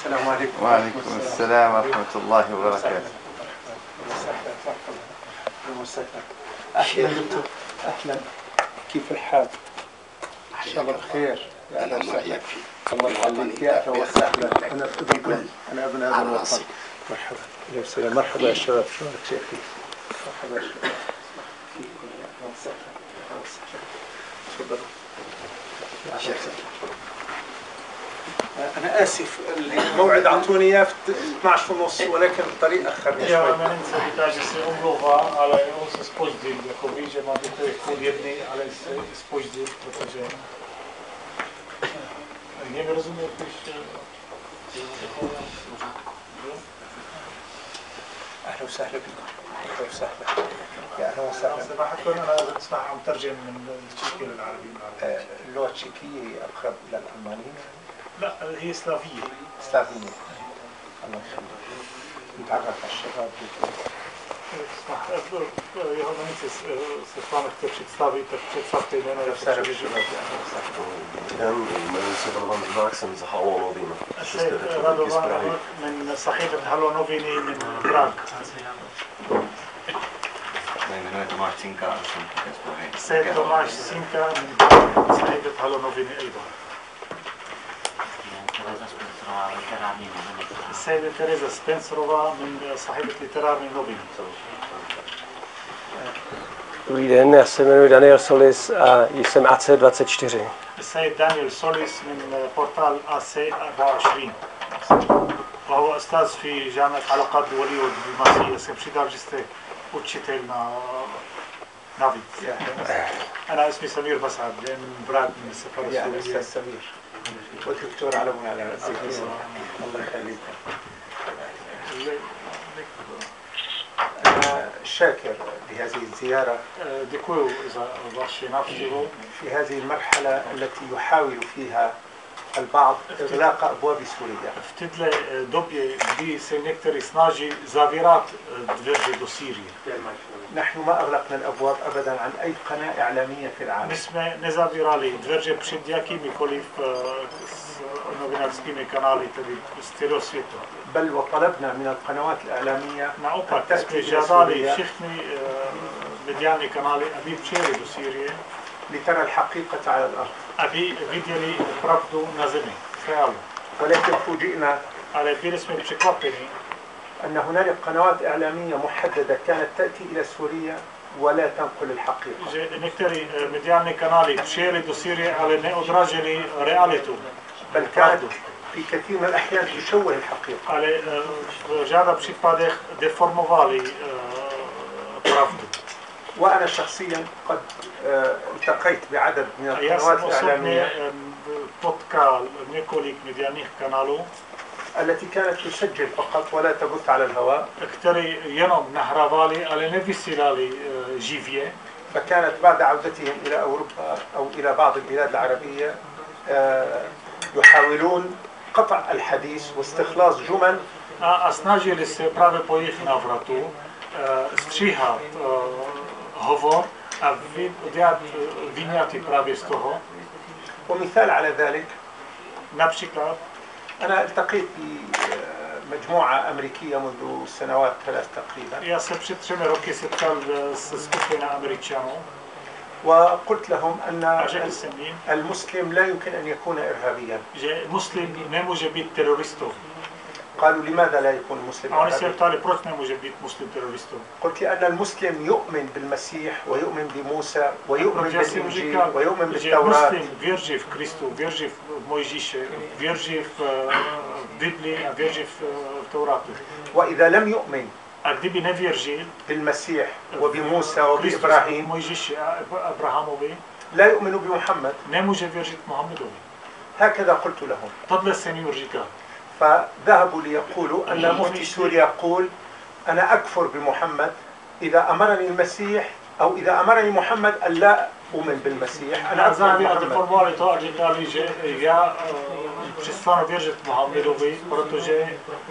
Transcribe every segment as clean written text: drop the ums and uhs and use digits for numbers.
السلام عليكم. وعليكم السلام ورحمة الله وبركاته. أهلا دكتور. أهلا، كيف الحال؟ إن شاء الله بخير. يا أهلا وسهلا. الله يخليك. يا أهلا وسهلا. أنا ابن هذا الوطن. مرحبا. أهلا وسهلا. مرحبا يا شباب. شلونك شيخي؟ مرحبا يا شباب. أهلا وسهلا. أهلا وسهلا. تفضلوا. أنا آسف، الموعد أعطوني إياه في 12:30 ولكن الطريق أخرني شوي. Ja, men se kaže se omlouvá, ale on se zpoždil, jako ví, že máte to 12:30, ale se zpoždil, protože mě rozumí, když أهلا وسهلا بكم. أهلا وسهلا. يا أهلا وسهلا. صراحة أنا أسمع عم ترجم من التشيكي للعربي. اللغة التشيكية أقرب إلى الألمانية؟ لا، هي سلافية. سلافية. الله يخليك. نتعرف على الشباب. Jeho jmenuje se s vámi chce představit, tak představte jméno. Jmenuji se Radovan Rybák, jsem z Halo Novin. Radovan من صحيفة هالو نوفيني من براغ. jmenuji Tomáš Cinka a jsem také z Prahy. سيد توماش سينكا من صحيفة هالو نوفيني أيضا. السيدة تيريزا سبنسرova من صحيفة ليترارní noviny. Dobrý den, já se jmenuji Daniel Solis a jsem AC24. السيد دانيال سوليس من بورتال AC24. وهو أستاذ في جامعة علاقات دولية ودبلوماسية. سيبشيدار جستي учитель на вид. أنا اسمي سمير بسعد من براغ من السفارة يا السورية. أستاذ سمير. والدكتور علونا على رأسك. الله يخليك. أنا شاكر لهذه الزيارة. Děkuju za vaši návštěvu. في هذه المرحلة التي يحاول فيها البعض إغلاق أبواب سوريا. V této době, kdy se někteří snaží zavírat dveře do Sýrie. نحن ما أغلقنا الأبواب أبدا عن أي قناة إعلامية في العالم. My jsme nezavírali dveře před jakýmikoliv novinářskými kanály, tedy z celého světa. بل وطلبنا من القنوات الإعلامية Naopak jsme žádali všechny mediální kanály, aby přijeli do Sýrie, لترى الحقيقة على الأرض. aby viděli pravdu na zemi, v reálu. ولكن فوجئنا Ale byli jsme překvapeni, أن هنالك قنوات إعلامية محددة كانت تأتي إلى سوريا ولا تنقل الحقيقة. že některé mediální kanály přijeli do Sýrie, ale neodráželi realitu. بل كانت في كثير من الأحيان تشوه الحقيقة. Ale v řada případech deformovali pravdu. وأنا شخصيا قد التقيت بعدد من Já القنوات jsem الإعلامية osobně potkal několik mediálních kanálů, التي كانت تسجل فقط ولا تبث على الهواء. které jenom nahrávali, ale nevysílali živě. فكانت بعد عودتهم إلى أوروبا أو إلى بعض البلاد العربية يحاولون قطع الحديث واستخلاص جمل. A snažili se právě po jejich návratu stříhat hovor a udělat vyňaty právě z toho. ومثال على ذلك Například أنا التقيت بمجموعة أمريكية منذ سنوات 3 تقريبا. já se před 3 roky setkal se skupinou Američanů وقلت لهم أن a řekl jsem jim, المسلم لا يمكن أن يكون إرهابيا. že muslim nemůže být teroristou. قالوا لماذا لا يكون المسلم A oni se إرهابيا؟ ptali, proč nemůže být muslim teroristou. قلت لأن المسلم يؤمن بالمسيح ويؤمن بموسى ويؤمن Já jsem بالإنجيل říkal, ويؤمن že بالتوراة. muslim věří v Kristu, věří v Mojžíše, věří v Biblii a věří v Taurátu. وإذا لم يؤمن A kdyby nevěřil بالمسيح وبموسى Kristus, وبإبراهيم Mojžíši a Abrahamovi, لا يؤمن بمحمد. nemůže věřit Mohamedovi. هكذا قلت لهم. Tohle jsem jim říkal. فذهبوا ليقولوا أن مفتي سوريا يقول أنا أكفر بمحمد إذا أمرني المسيح أو إذا أمرني محمد أن لا أؤمن بالمسيح أنا Na أكفر závěr بمحمد. deformovali to a říkali, že já přestanu věřit Mohamedovi, protože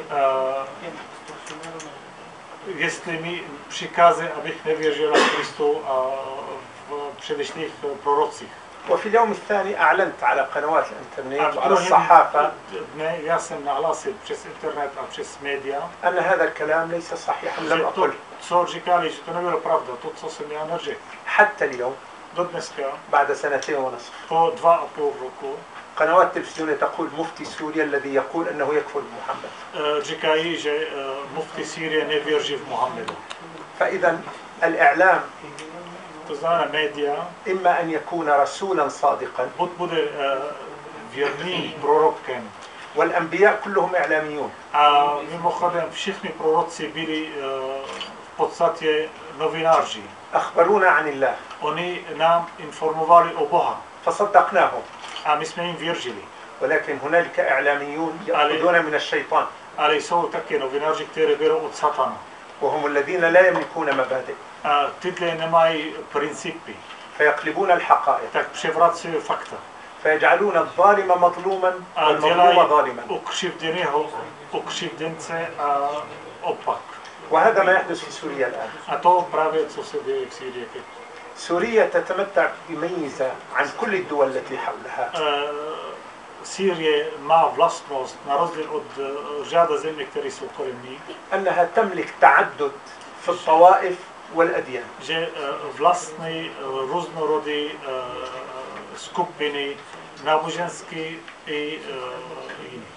jestli mi přikází, abych nevěřil na Kristu a v předešlých prorocích. وفي اليوم الثاني أعلنت على قنوات الإنترنت وعلى الصحافة Ja sam naglasil przez internet, a przez media, أن هذا الكلام ليس صحيحا لم że to, أقل co říkali, że to nie było prawda, to co sam ja narzekł. حتى اليوم Do dneska, بعد 2.5 po 2,5 roku, قنوات تلفزيونية تقول مفتي سوريا الذي يقول أنه يكفر بمحمد. říkají, že mufti Sýrie nevěří v Mohameda. فإذا الإعلام To znamená média, إما أن يكون رسولا صادقا buď bude věrným prorokem. والأنبياء كلهم إعلاميون. A mimochodem všichni proroci byli v podstatě novináři. أخبرونا عن الله Oni nám informovali o Boha فصدقناهم. a my jsme jim věřili. ولكن هنالك إعلاميون يأخذون من الشيطان Ale jsou také novináři, kteří berou od satana. وهم الذين لا يملكون مبادئ A tyhle nemají principy, فيقلبون الحقائق tak převracují fakta. فيجعلون الظالم مظلوما A والمظلوم dělají ظالما. ukřivděného ukřivděnce a opak. وهذا ما يحدث في سوريا الآن. A to právě, co se děje v Sýrii. سوريا تتمتع بميزة عن كل الدول التي حولها Sýrie má vlastnost, na rozdíl od řada země, které jsou kolem ní, أنها تملك تعدد في الطوائف والأديان. že vlastní různorodé skupiny náboženské i jiné.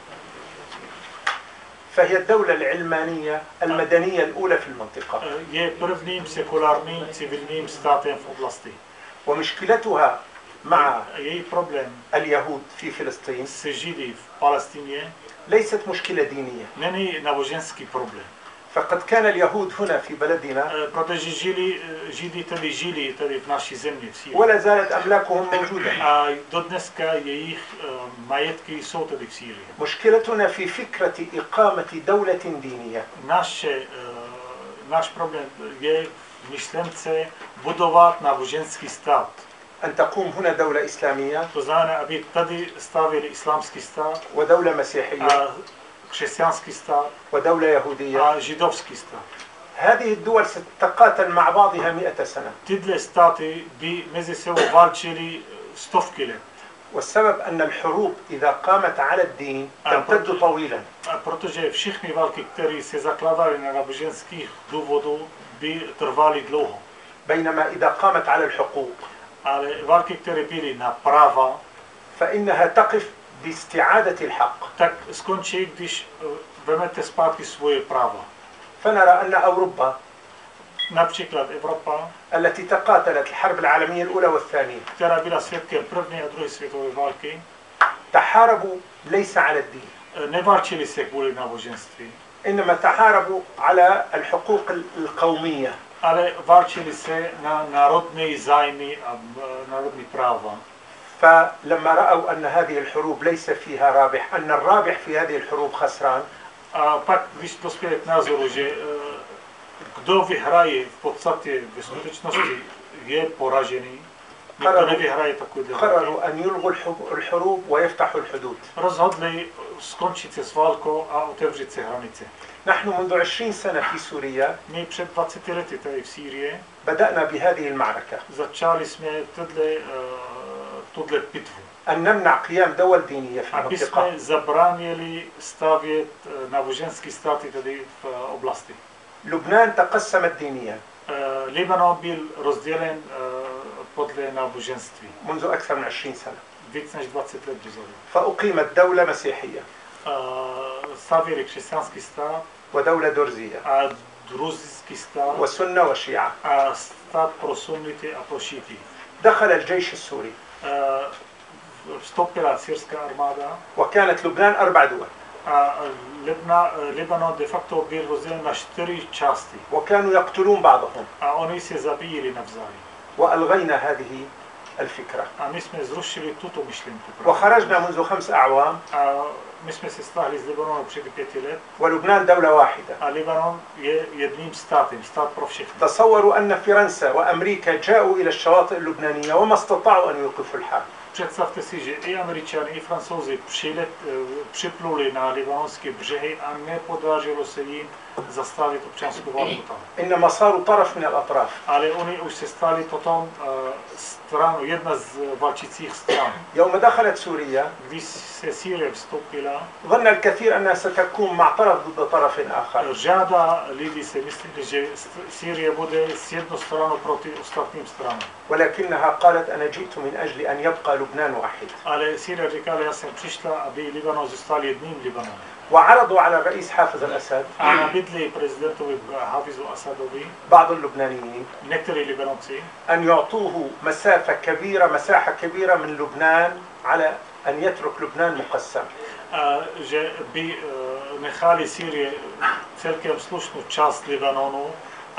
فهي الدولة العلمانية المدنية الأولى في المنطقة. Je prvním sekulárním civilním státem v oblasti. ومشكلتها مع Její problém اليهود في فلسطين se Židy v Palestině ليست مشكلة دينية. není náboženský problém. فقد كان اليهود هنا في بلدنا Protože Židy tedy žili tady v naší zemi v Sýrii. ولا زالت أملاكهم موجودة. A do dneska jejich majetky jsou tady v Sýrii. مشكلتنا في فكرة إقامة دولة دينية. Náš problém je v myšlence budovat náboženský stát. أن تقوم هنا دولة إسلامية To znamená, aby tady stavili islámský stát ودولة مسيحية a křesťanský stát ودولة يهودية. a židovský stát. هذه الدول ستتقاتل مع بعضها 100 سنة. Tyhle státy by mezi sebou válčily stovky let. والسبب أن الحروب إذا قامت على الدين تمتد طويلا. A protože všechny války, které se zakládaly na náboženských důvodů, by trvaly dlouho. بينما إذا قامت على الحقوق Ale války, které byly na práva, فإنها تقف باستعادة الحق. tak skončí, když vezmete zpátky svoje práva. فنرى أن أوروبا Například Evropa, التي تقاتلت الحرب العالمية الأولى والثانية která byla svědkem první a druhé světové války, تحاربوا ليس على الدين neválčili se kvůli náboženství, إنما تحاربوا على الحقوق القومية. ale válčili se na národní zájmy a národní práva. فلما رأوا أن هذه الحروب ليس فيها رابح، أن الرابح في هذه الحروب خسران، A pak, když dospěli k názoru, že kdo vyhraje v podstatě ve skutečnosti je poražený, nikdo nevyhraje takový قرروا أن يلغوا الحروب ويفتحوا الحدود. rozhodli skončit se s válkou a otevřít se hranice. نحن منذ 20 سنة في سوريا My před 20 lety tady v Sýrii بدأنا بهذه المعركة začali jsme tuhle bitvu. أن نمنع قيام دول دينية في Aby المنطقة. jsme zabránili stavět náboženské státy tady v oblasti. لبنان تقسمت دينيا Libanon byl rozdělen podle náboženství منذ أكثر من 20 سنة. víc než 20 let dozadu. فأقيمت دولة مسيحية Stavěli křesťanský stát ودولة درزية a druzijský stát وسنة وشيعة. a stát pro sunnity a pro šíty. دخل الجيش السوري Vstoupila syrská armáda وكانت لبنان 4 دول a Libanon de facto byl rozdělen na 4 části وكانوا يقتلون بعضهم. a oni se zabíjeli navzájem. وألغينا هذه الفكرة A my jsme zrušili tuto myšlenku. وخرجنا منذ 5 أعوام A my jsme se stáhli z Libanonu před 5 let ولبنان دولة واحدة. a Libanon je jedním státem, stát pro všechny. تصوروا أن فرنسا وأمريكا جاءوا إلى الشواطئ اللبنانية وما استطاعوا أن يوقفوا الحرب. Představte si, že i Američani, i Francouzi připluli na libanonské břehy a nepodařilo se jim zastavit občanskou válku tam. إنما صاروا طرف من الأطراف. Ale oni už se stali potom stranou, jedna z válčících stran. يوم دخلت سوريا Když se Sýrie vstoupila, ظن الكثير أنها ستكون مع طرف ضد طرف آخر. řada lidí si myslí, že Sýrie bude s jednou stranou proti ostatním stranám. ولكنها قالت أنا جئت من أجل أن يبقى لبنان واحد. Ale Sýrie říkala, já jsem přišla, aby Libanon zůstal jedním Libanonem. وعرضوا على الرئيس حافظ الأسد A nabídli prezidentovi Hafizu Asadovi, بعض اللبنانيين některý Libanonci, أن يعطوه مساحة كبيرة من لبنان على أن يترك لبنان مقسم. že by nechali Sýrii celkem slušnou část Libanonu,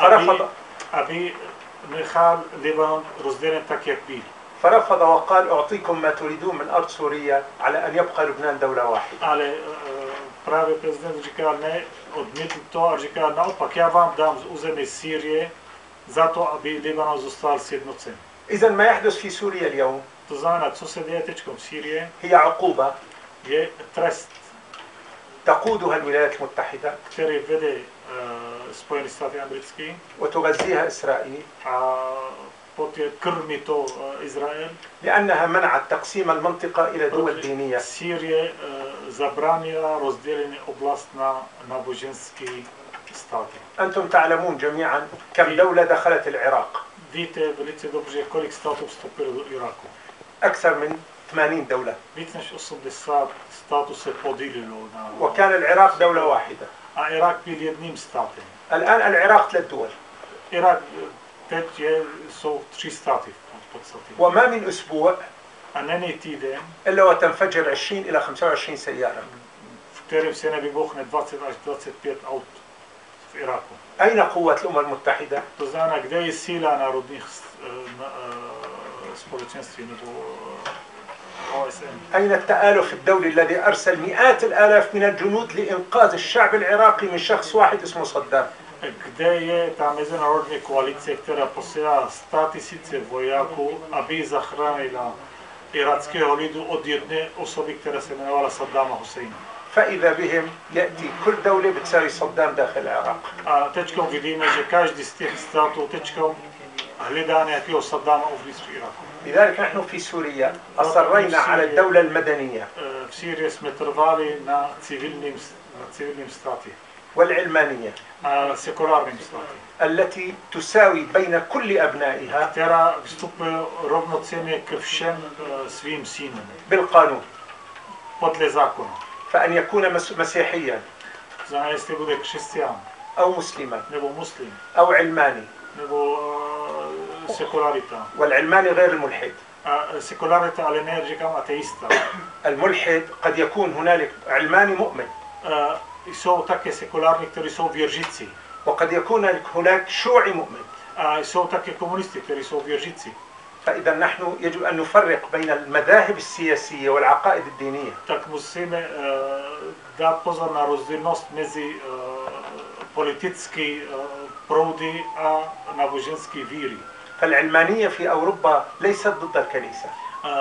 aby nechal Libanon rozdělen tak, jak byl. فرفض وقال أعطيكم ما تريدون من أرض سوريا على أن يبقى لبنان دولة واحدة. Ale právě prezident říkal ne, odmítl to a říkal naopak, já vám dám z území Sýrie za to, aby Libanon zůstal sjednocen. إذا ما يحدث في سوريا اليوم To znamená, co se děje teď v Sýrii, هي عقوبة je trest, تقودها الولايات المتحدة který vede Spojené státy americké وتغذيها إسرائيل a poté krmí to Izrael. لأنها منعت تقسيم المنطقة إلى دول دينية. Sýrie zabránila rozdělení oblast na náboženské státy. أنتم تعلمون جميعا كم دولة دخلت العراق. Víte velice dobře, kolik států vstoupilo do Iráku. أكثر من 80 دولة. Víc než 80 států se podílilo na... وكان العراق دولة واحدة. A Irák byl jedním státem. الآن العراق 3 دول. Irák teď jsou 3 státy v podstatě. وما من أسبوع A není týden, إلا وتنفجر 20 إلى 25 سيارة. v kterém se nevybuchne 20 až 25 aut v Iráku. أين قوة الأمم المتحدة؟ To znamená, kde je síla národních společenství nebo OSN. أين التآلف الدولي الذي أرسل مئات الآلاف من الجنود لإنقاذ الشعب العراقي من شخص واحد اسمه صدام؟ Kde je ta mezinárodní koalice, která posílá 100 000 vojáků, aby zachránila iráckého lidu od jedné osoby, která se jmenovala Saddama Husseina. فإذا بهم يأتي كل دولة بتساوي صدام داخل العراق. A teďkom vidíme, že každý z těch států teďkom hledá nějakého Saddama uvnitř Iráku. لذلك نحن في سوريا أصرينا على الدولة المدنية V Sýrii jsme trvali na civilním státě والعلمانية a sekulárním státě, التي تساوي بين كل أبنائها která vstupuje rovnocenně ke všem svým synům بالقانون. podle zákona. فأن يكون مسيحيا Znamená, jestli bude křesťan, أو مسلما nebo muslim, أو علماني. nebo sekularita. والعلماني غير الملحد. A sekularita, ale ne říkám ateista. الملحد قد يكون هنالك علماني مؤمن Jsou také sekulární, kteří jsou věřící. وقد يكون هناك شيوعي مؤمن. A jsou také komunisti, kteří jsou věřící. فإذا نحن يجب أن نفرق بين المذاهب السياسية والعقائد الدينية. Tak musíme dát pozor na rozdílnost mezi politické proudy a náboženské víry. فالعلمانية في أوروبا ليست ضد الكنيسة.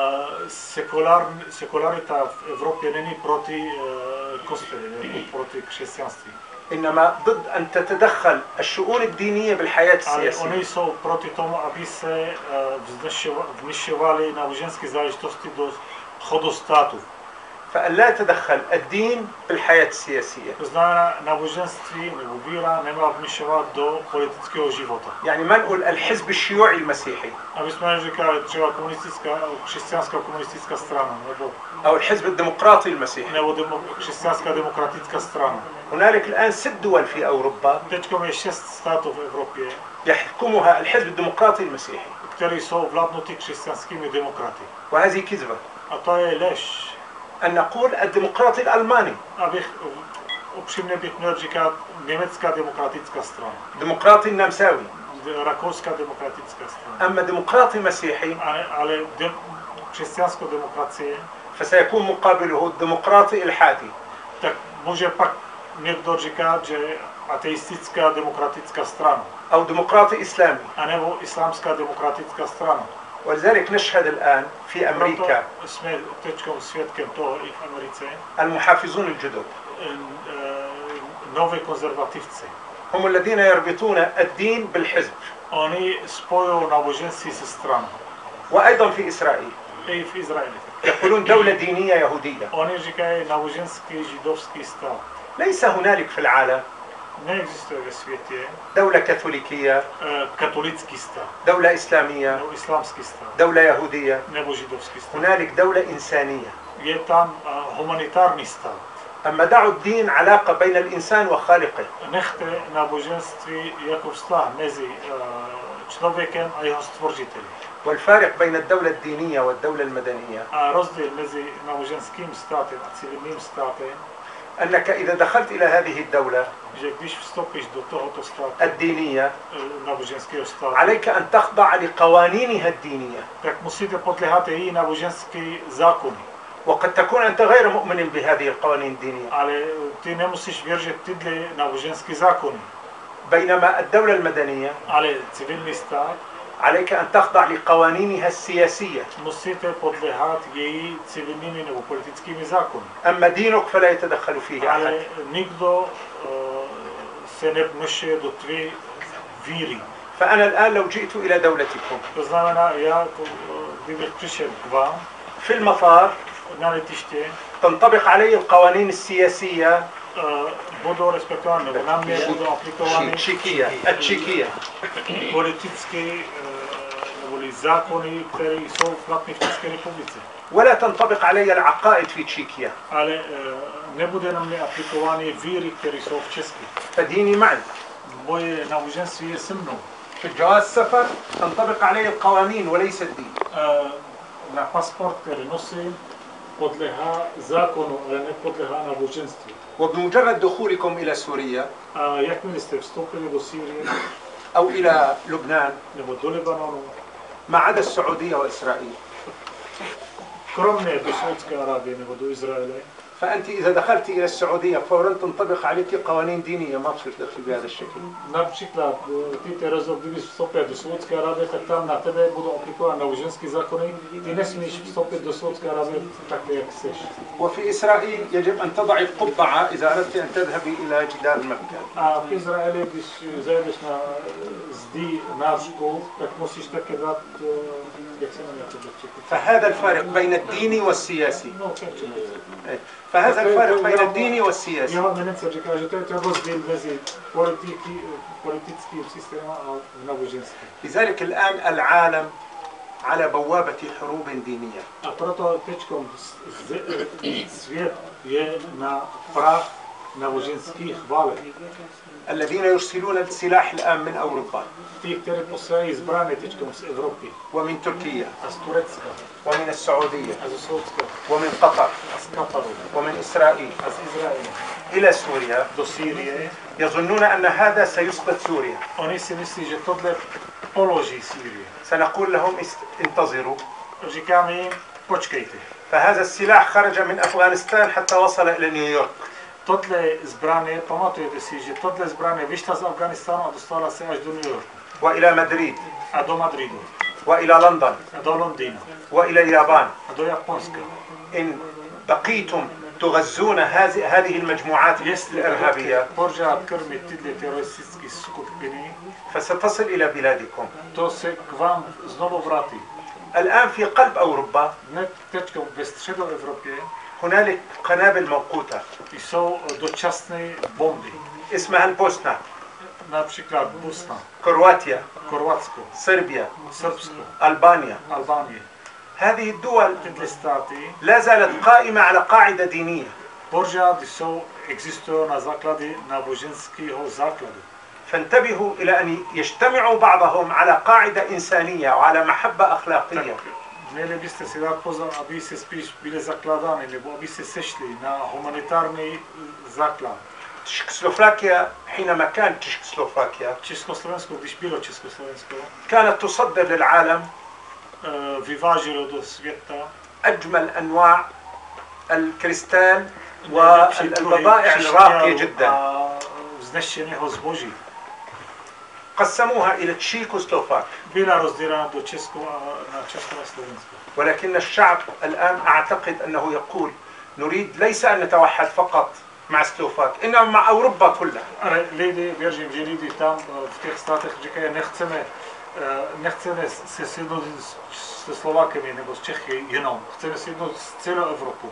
Sekularita v Evropě není proti kostelu, proti křesťanství. إنما ضد أن تتدخل الشؤون الدينية بالحياة Ale السياسية. oni jsou proti tomu, aby se vměšovaly náboženské záležitosti do chodu státu. فأن لا يتدخل الدين بالحياة السياسية. To znamená, náboženství nebo víra nemá vměšovat do politického života. يعني ما نقول الحزب الشيوعي المسيحي Aby jsme neříkali třeba křesťanská komunistická strana أو الحزب الديمقراطي المسيحي. nebo křesťanská demokratická strana. هنالك الآن 6 دول في أوروبا Teď je 6 států v Evropě, يحكمها الحزب الديمقراطي المسيحي. které jsou vládnuty křesťanskými demokraty. وهذه كذبة. A to je lež. أن نقول الديمقراطي الألماني. Upřímně bych měl říkat německá demokratická strana. ديمقراطي النمساوي. Rakouská demokratická strana. أما ديمقراطي مسيحي Ale křesťanská demokracie, فسيكون مقابله الديمقراطي الحادي. tak může pak někdo říkat, že ateistická demokratická strana. أو ديمقراطي إسلامي. A nebo islámská demokratická strana. ولذلك نشهد الآن في أمريكا Proto sme teďkom svědkem toho i v Americe. المحافظون الجدد Nové konzervativci. هم الذين يربطون الدين بالحزب Oni spojují náboženství se stranou. وأيضا في إسرائيل I v Izraeli. يقولون دولة دينية يهودية. Oni říkají náboženský židovský stát. ليس هنالك في العالم Neexistuje ve světě دولة كاثوليكية، katolický stát, دولة إسلامية، nebo islámský stát, دولة يهودية. nebo židovský stát. هنالك دولة إنسانية. Je tam humanitární stát. أما دعوا الدين علاقة بين الإنسان وخالقه. Nechte náboženství jako vztah mezi člověkem a jeho stvořitelem. والفارق بين الدولة الدينية والدولة المدنية A rozdíl mezi náboženským státem a civilním státem, أنك إذا دخلت إلى هذه الدولة že když vstoupíš do tohoto státu, الدينية náboženského státu, عليك أن تخضع لقوانينها الدينية. tak musíte podléhat její náboženský zákony. وقد تكون أنت غير مؤمن بهذه القوانين الدينية. Ale ty nemusíš věřit tyhle náboženské zákony. بينما الدولة المدنية Ale civilní stát عليك أن تخضع لقوانينها السياسية. musíte podléhat její civilními nebo politickými zákony. أما دينك فلا يتدخل فيه أحد. Ale nikdo se nevměšuje do tvé víry. فأنا الآن لو جئت إلى دولتكم To znamená, já kdybych přišel k vám في المطار na letiště, تنطبق علي القوانين السياسية budou respektovány, nebo na mě budou aplikovány التشيكية politické nebo zákony, které jsou platné v České republice. ولا تنطبق علي العقائد في تشيكيا. Ale nebude na mě aplikovány víry, které jsou v Česku. فديني معي. Moje náboženství je se mnou. في جواز السفر تنطبق علي القوانين وليس الدين. Na pasport, který nosím, podléhá zákonu, ale nepodléhá náboženství. وبمجرد دخولكم إلى سوريا A jakmile jste vstoupili do Sýrie أو إلى لبنان nebo do Libanonu, ما عدا السعودية وإسرائيل، kromě do Saúdské Arábie nebo do Izraele, فأنت إذا دخلت إلى السعودية فورا تنطبق عليك قوانين دينية ما تصير تدخل بهذا الشكل. například ty Terezo, když vstoupíš do Saúdské Arábie, tak tam na tebe budou aplikovat náboženské zákony. Ty nesmíš vstoupit do Saúdské Arábie tak, jak chceš. وفي إسرائيل يجب أن تضعي القبعة إذا أردت أن تذهبي إلى جدار مكة. A v Izraeli, když zajdeš na zdi návšku, tak musíš také dát, jak se jmenuje to čeky. فهذا الفارق بين الدين والسياسي. No, čeky. فهذا الفارق بين الدين والسياسي. Jeho eminence říká, že to je ten rozdíl mezi politickým systémem a náboženstvím. لذلك الآن العالم على بوابة حروب دينية. A proto teďkom svět je na prah náboženských válek. الذين يرسلون السلاح الآن من أوروبا Ty, kteří posílají zbraně teďkom z Evropy ومن تركيا a z Turecka ومن السعودية a ze Saúdska ومن قطر a z Kataru ومن إسرائيل a z Izraele إلى سوريا do Sýrie, يظنون أن هذا سيسقط سوريا. oni si myslí, že tohle položí Sýrii. سنقول لهم انتظروا. Říkáme jim, počkejte. فهذا السلاح خرج من أفغانستان حتى وصل إلى نيويورك. Tohle zbraně, pamatujete si, že tohle zbraně vyšla z Afganistánu a dostala se až do New Yorku. وإلى مدريد A do Madridu. وإلى لندن A do Londýna. وإلى اليابان. A do Japonska. إن بقيتم تغزون هذه المجموعات الإرهابية pořád krmit tyhle teroristické skupiny, فستصل إلى بلادكم. to se k vám znovu vrátí. الآن في قلب أوروبا Teď ve středoevropě هنالك قنابل موقوتة jsou dočasné bomby. اسمها البوسنة، Například Bosna, كرواتيا، Chorvatsko, صربيا، Srbsko, ألبانيا. Albánie. هذه الدول Tyhle státy لا زالت قائمة على قاعدة دينية. pořád existují na základě náboženského základu. فانتبهوا إلى أن يجتمعوا بعضهم على قاعدة إنسانية وعلى محبة أخلاقية. Měli byste si dát pozor, aby se spíš byli zakládány, nebo aby se sešli na humanitární základ. تشيكوسلوفاكيا حينما كانت تشيكوسلوفاكيا Československo, když bylo Československo, كانت تصدر للعالم vyváželo do světa أجمل أنواع الكريستال والبضائع الراقية جدا. vznešeného zboží. قسموها إلى تشيك وسلوفاك. Bila rozdělena do Česku a na Česko a Slovensko. ولكن الشعب الآن أعتقد أنه يقول نريد ليس أن نتوحد فقط مع سلوفاك إنما مع أوروبا كلها. Ale lidi, věřím, že lidi tam v těch státech říkají, nechceme se sjednotit se Slováky nebo s Čechy jenom, chceme se sjednotit s celou Evropou.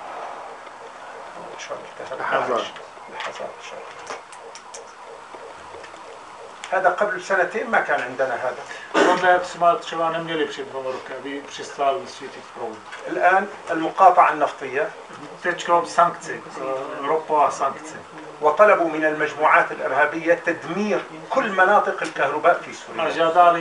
هذا قبل سنتين ما كان عندنا هذا. Tohle jsme třeba neměli před 2 roky, aby přestal svítit proud. الآن المقاطعة النفطية Teďka sankce, ropová sankce. وطلبوا من المجموعات الإرهابية تدمير كل مناطق الكهرباء في A سوريا. žádali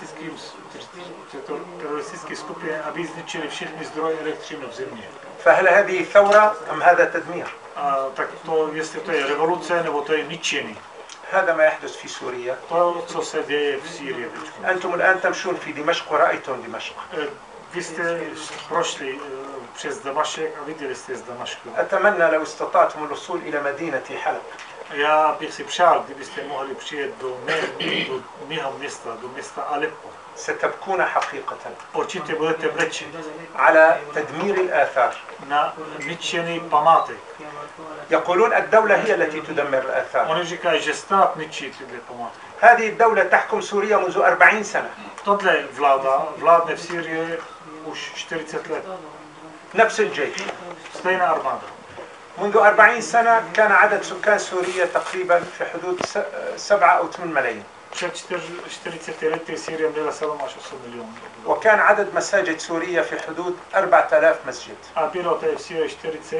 teroristické skupiny, aby zničili všechny zdroje elektřiny v země. فهل هذه ثورة أم هذا تدمير؟ Tak to, jestli to je revoluce, nebo to je ničení. هذا ما يحدث في سوريا. To, co se děje v Sýrii. أنتم الآن تمشون في دمشق ورأيتم دمشق. Vy jste prošli přes Damašek a viděli jste z Damašku. أتمنى لو استطعتم الوصول إلى مدينة حلب. Já bych si přál, kdybyste mohli přijet do mého města, do města Aleppo. ستبكون حقيقة Určitě budete brečet على تدمير الآثار. na ničený památek. يقولون الدولة هي التي تدمر الآثار. Oni říkají, že stát ničí tyhle památky. هذه الدولة تحكم سوريا منذ 40 سنة. Tohle vláda vládne v Sýrii už 40 let. نفس الجيش. Stejná armáda. منذ 40 سنة كان عدد سكان سوريا تقريبا في حدود 7 أو 8 ملايين. Před 40 lety Sýrie měla 7 až 8 milionů. وكان عدد مساجد سوريا في حدود 4000 مسجد. A bylo tady v Sýrii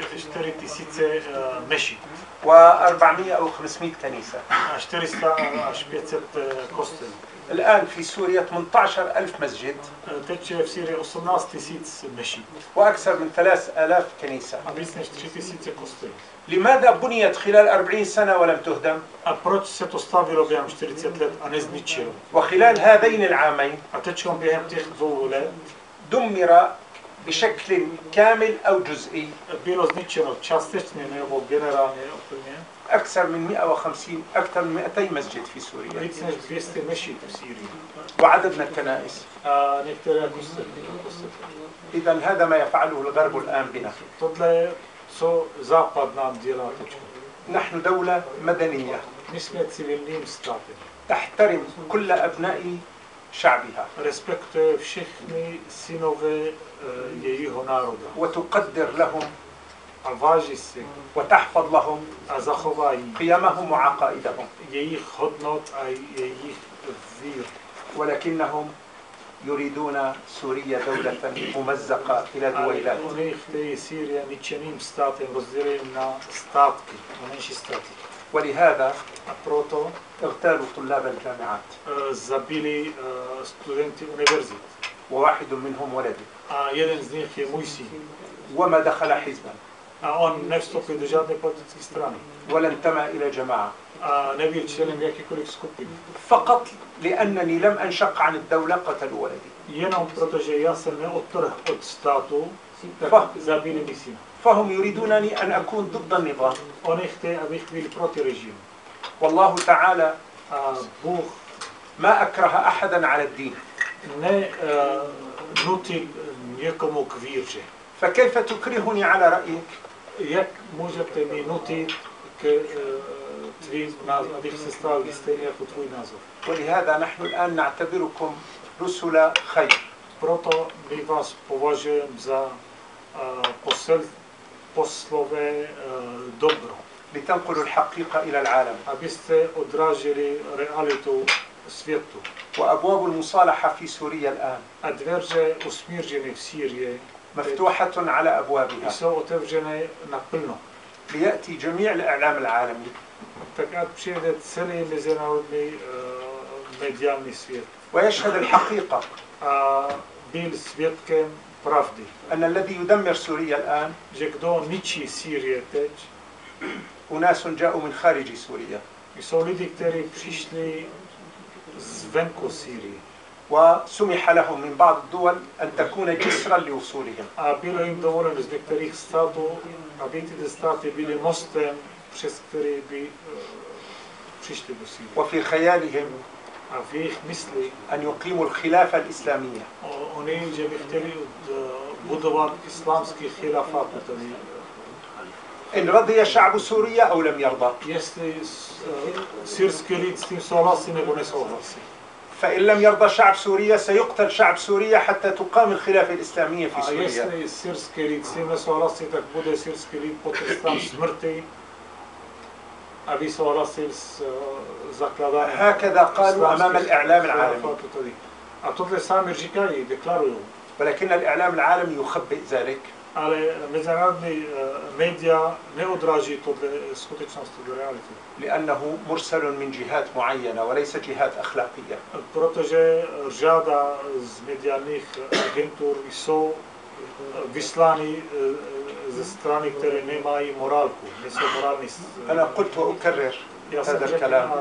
4000 mešit. و400 أو 500 كنيسة. A 400 až 500 kostelů. الآن في سوريا 18000 مسجد. Teď je v Sýrii 18 000 mešit. وأكثر من 3000 كنيسة. A víc než 3000 kostelů. لماذا بنيت خلال 40 سنة ولم تهدم؟ A proč se to stavilo během 40 let a nezničilo? وخلال هذين العامين A teď během těch 2 let دمر بشكل كامل أو جزئي bylo zničeno částečně nebo generálně úplně أكثر من 150 أكثر من 200 مسجد في سوريا víc než 200 mešit v Sýrii. وعدد من الكنائس. A některé kostely. إذا هذا ما يفعله الغرب الآن بنا. Tohle, co Západ nám dělá teď. نحن دولة مدنية My jsme civilním státem. تحترم كل أبناء شعبها Respektuje všechny synové jejího národa. وتقدر لهم A váží si وتحفظ لهم a zachovají قيمهم وعقائدهم. jejich hodnot a jejich vír. ولكنهم يريدون سوريا دولة ممزقة إلى دويلات. Oni chtějí Sýrii ničeným státem rozděleným na státky, na menší státy. ولهذا A proto اغتالوا طلاب الجامعات zabili studenty univerzit. وواحد منهم ولدي A jeden z nich je můj syn. وما دخل حزبا A on nevstoupil do žádné politické strany. ولا انتمى إلى جماعة A nebyl členem jakýkoliv skupiny. فقط لأنني لم أنشق عن الدولة قتلوا ولدي. Jenom protože já jsem neodtrhl od státu, tak zabili mi syna. فهم يريدونني أن أكون ضد النظام. Oni chtějí, abych byl proti režimu. والله تعالى A Bůh ما أكره أحدا على الدين. nutil někomu k víře. فكيف تكرهني على رأيك؟ Jak můžete mi nutit k tvým názor, abych se stal stejný jako tvůj názor? ولهذا نحن الآن نعتبركم رسل خير. Proto my vás považujeme za poslové dobro. لتنقلوا الحقيقة إلى العالم. Abyste odráželi realitu světu. وأبواب المصالحة في سوريا الآن A dveře usmířeny v Sýrii مفتوحة على أبوابها jsou otevřené naplno. ليأتي جميع الإعلام العالمي Tak ať přijede celý mezinárodní mediální svět. ويشهد الحقيقة A byl svědkem pravdy. أن الذي يدمر سوريا الآن Že kdo ničí Sýrii teď, أناس جاءوا من خارج سوريا jsou lidi, kteří přišli zvenku Sýrii. وسمح لهم من بعض الدول أن تكون جسرا لوصولهم. A bylo jim dovoleno z některých států, aby ty státy byly mostem, přes který by přišli do Sýrie. وفي خيالهم A v jejich mysli أن يقيموا الخلافة الإسلامية. oni, že by chtěli budovat islámský chilafát, tedy إن رضي شعب سوريا أو لم يرضى. jestli syrský lid s tím souhlasí nebo nesouhlasí. فإن لم يرضى شعب سوريا سيقتل شعب سوريا حتى تقام الخلافة الإسلامية في A سوريا. jestli syrský lid s tím nesouhlasí, tak bude syrský lid potrestán smrti, aby souhlasil s zakladáním. هكذا قالوا أمام الإعلام العالمي. A tohle sami říkají, deklarují. ولكن الإعلام العالمي يخبئ ذلك. Ale mezinárodní média neodráží tohle skutečnost, tohle realitu. لأنه مرسل من جهات معينة وليس جهات أخلاقية. Protože řada z mediálních agentur jsou vyslány ze strany, které nemají morálku, nejsou morální. أنا قلت وأكرر هذا الكلام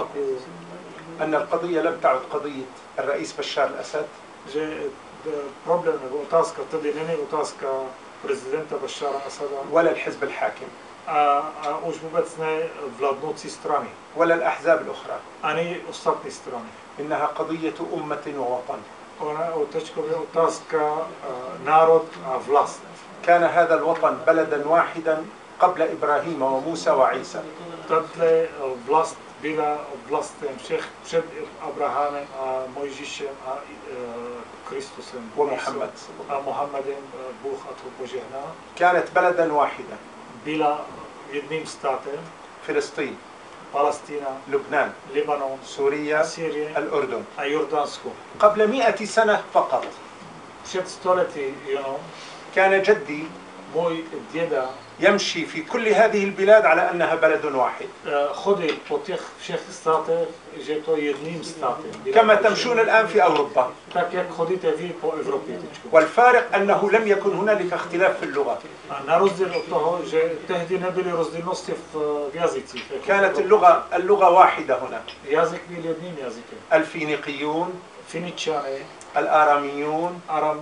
أن القضية لم تعد قضية الرئيس بشار الأسد. Že problém nebo otázka tedy není otázka prezidenta Bašára Asada ولا الحزب الحاكم a už vůbec ne vládnoucí strany, ولا الأحزاب الأخرى. ani ostatní strany. إنها قضية أمة ووطن. Ona je otázka národ a vlast. كان هذا الوطن بلدا واحدا قبل إبراهيم وموسى وعيسى. Tato vlast byla vlastem všech před Abrahamem a Mojžíšem a Kristusem ومحمد. a Mohamedem, Bůh a to požehná. كانت بلدا واحدا. Byla jedním státem, فلسطين، Palestina, لبنان، Libanon, سوريا، Sýrie الأردن. a Jordánsko. قبل 100 سنة فقط Před stolety jenom كان جدي můj děda يمشي في كل هذه البلاد على أنها بلد واحد. chodil po těch všech státech, že to je jedním státem. كما تمشون الآن في أوروبا. Tak jak chodíte vy po Evropě teďko. والفارق أنه لم يكن هنالك اختلاف في اللغة. A na rozdíl od toho, že tehdy nebyly rozdílnosti v jazycích. كانت اللغة واحدة هنا. Jazyk byl jedním jazykem. الفينيقيون، Finičané, الآراميون،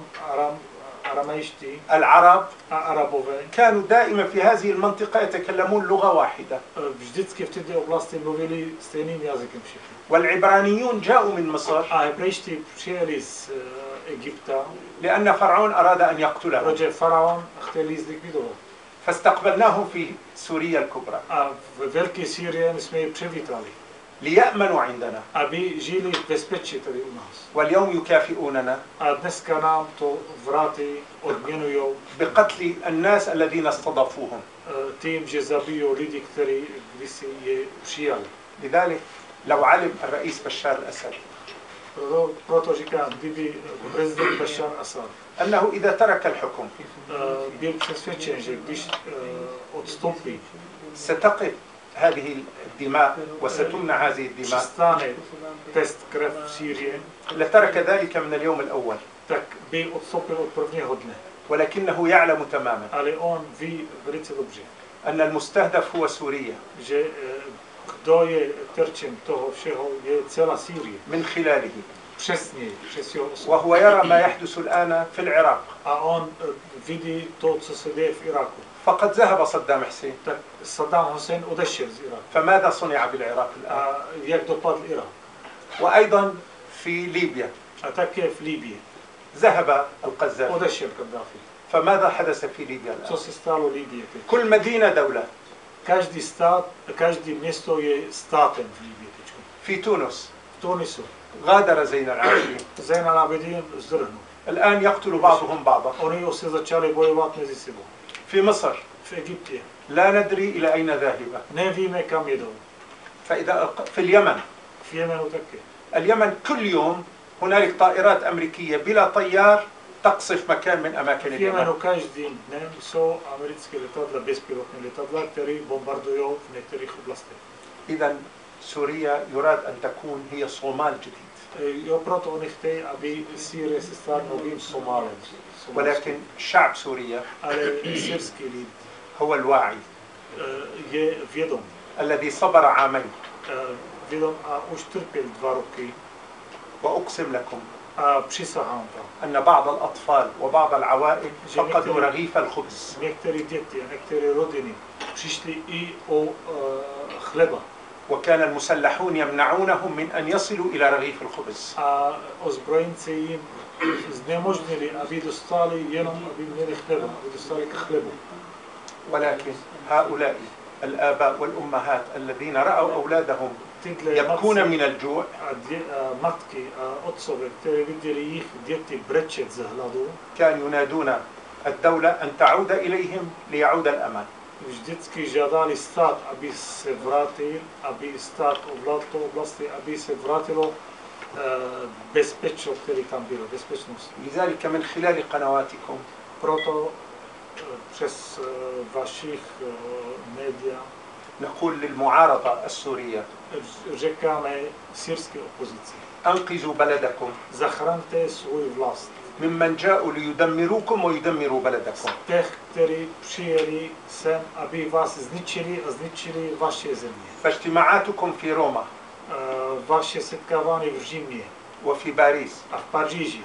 aramejští العرب a Arabové كانوا دائما في هذه المنطقة يتكلمون لغة واحدة. vždycky v této oblasti mluvili stejným jazykem všichni. والعبرانيون جاءوا من مصر A hebrejští přijeli z Egypta, لأن فرعون أراد أن يقتلهم. protože faraon chtěli zlikvidovat. فاستقبلناهم في سوريا الكبرى A v Velké Sýrii my jsme je přivítali, ليأمنوا عندنا. aby žili v bezpečí tady u nás. واليوم يكافئوننا A dneska nám to vrátí, odměnujou بقتل الناس الذين استضافوهم. tím, že zabijou lidi, kteří kdysi je přijali. لذلك لو علم الرئيس بشار الأسد Proto říkám, kdyby prezident Bašar Asad أنه إذا ترك الحكم byl přesvědčen, že když odstoupí, ستقف هذه الدماء وستمنع هذه الدماء přestane test krev v Sýrii, لترك ذلك من اليوم الأول. tak by odstoupil od prvního dne. ولكنه يعلم تماما Ale on ví velice dobře, أن المستهدف هو سوريا že kdo je terčem toho všeho je celá Sýrie. من خلاله. Přesně, přes jeho osobu. وهو يرى ما يحدث الآن في العراق. A on vidí to, co se děje v Iráku. فقد ذهب صدام حسين. Tak Saddam Hussein odešel z Iráku. فماذا صنع بالعراق الآن؟ A jak dopadl Irák? وأيضا في ليبيا A také v Líbii. ذهب القذافي. Odešel Kaddáfi. فماذا حدث في ليبيا Co الآن؟ se stalo Líbii teď? كل مدينة دولة. Každý stát, každý město je státem v Líbii teď. في تونس V Tunisu. غادر زين العابدين. Zain al-Abidin zdrhnul. الآن يقتل بعضهم بعضا. Oni se začali bojovat mezi sebou. في مصر V Egyptě. لا ندري إلى أين ذاهبة. Nevíme, kam jedou. فإذا في اليمن، V Jemenu taky. اليمن كل يوم هنالك طائرات أمريكية بلا طيار تقصف مكان من أماكن V اليمن. Jemenu každým dnem jsou americké letadla, bezpilotní letadla, které bombardují v některých oblastech. إذا سوريا يراد أن تكون هي صومال جديد. Jo, proto oni chtějí, aby Sýrie se stal novým Somálem. ولكن شعب سوريا Ale syrský lid هو الواعي je vědom. الذي صبر عامين. Vědom a už trpěl 2 roky. وأقسم لكم A přísahám tam. أن بعض الأطفال وبعض العوائل فقدوا رغيف الخبز. Některé děti a některé rodiny přišly i o chleba. وكان المسلحون يمنعونهم من أن يصلوا إلى رغيف الخبز. A ozbrojeńcy im znemožnili, aby dostali jenom, aby měli chleba, aby dostali k chlebu. ولكن هؤلاء الآباء والأمهات الذين رأوا أولادهم يبكون من الجوع matky a otcové, které viděli jejich děti brečet z hladu, كانوا ينادون الدولة أن تعود إليهم ليعود الأمان. vždycky žádali stát, aby se vrátil, aby stát ovládl to oblasti, aby se vrátilo bezpečí, které tam bylo, bezpečnost. لذلك من خلال قنواتكم Proto přes vašich média نقول للمعارضة السورية říkáme syrské opozici. أنقذوا بلدكم Zachraňte svou vlast. ممن جاءوا ليدمروكم ويدمروا بلدكم. Těch, kteří přijeli sem, aby vás zničili a zničili vaše země. فاجتماعاتكم في روما Vaše setkávání v Římě وفي باريس a v Paříži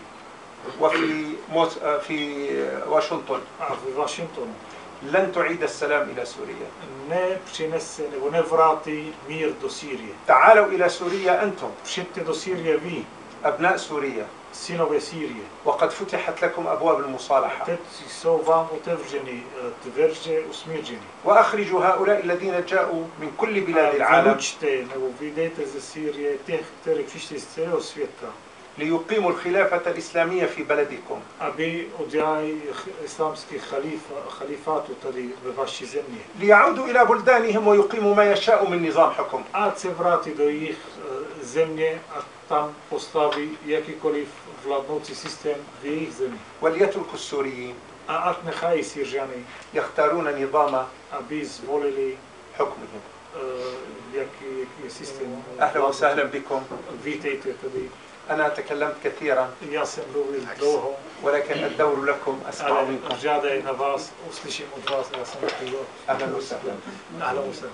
في واشنطن a v Washingtonu لن تعيد السلام إلى سوريا. nepřinese nebo nevrátí mír do Sýrie. تعالوا إلى سوريا أنتم Přijďte do Sýrie vy, أبناء سوريا synové Sýrie. وقد فتحت لكم أبواب المصالحة. Teď jsou vám otevřeny dveře usmířeny. وأخرجوا هؤلاء الذين جاءوا من كل بلاد العالم Vylučte nebo vydejte ze Sýrie těch, kteří přišli z celého světa, ليقيموا الخلافة الإسلامية في بلدكم. aby udělali islámský chalifátu tady ve vaší země. ليعودوا إلى بلدانهم ويقيموا ما يشاء من نظام حكم. A se vrátí do jejich země a tam postaví jakýkoliv vládnoucí systém v jejich zemi. وليتركوا السوريين A ať nechají Syřany, يختارون نظام aby zvolili حكمهم. jaký systém. أهلا وسهلا بكم. Vítejte tady. أنا تكلمت كثيرا Já jsem mluvil dlouho, ولكن الدور لكم أسمع ale منكم. žádej na vás, uslyším od vás, já jsem chtěl. أهلا وسهلا. أهلا وسهلا.